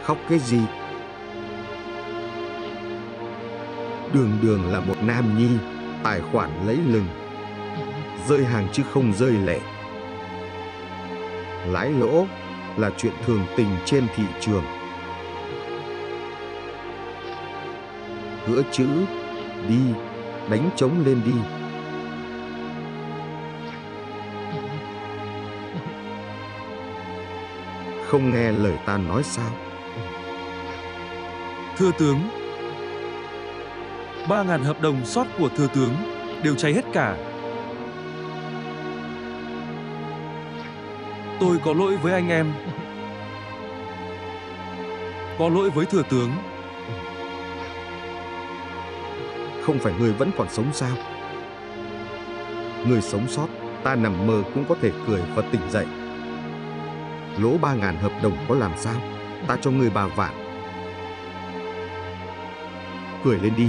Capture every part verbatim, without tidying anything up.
Khóc cái gì? Đường Đường là một nam nhi, tài khoản lấy lừng, rơi hàng chứ không rơi lệ. Lái lỗ là chuyện thường tình trên thị trường. Gỡ chữ đi, đánh trống lên đi. Không nghe lời ta nói sao? Thưa tướng, ba ngàn hợp đồng sót của thưa tướng đều cháy hết cả. Tôi có lỗi với anh em, có lỗi với thừa tướng. Không phải người vẫn còn sống sao? Người sống sót, ta nằm mơ cũng có thể cười và tỉnh dậy. Lỗ ba ngàn hợp đồng có làm sao? Ta cho người ba vạn. Cười lên đi.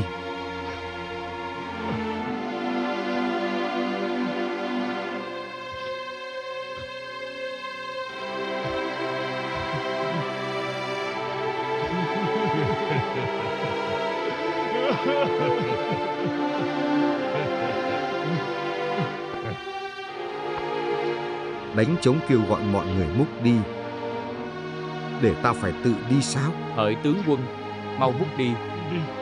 Đánh trống kêu gọi mọi người múc đi. Để ta phải tự đi sao? Hỡi tướng quân, mau múc đi.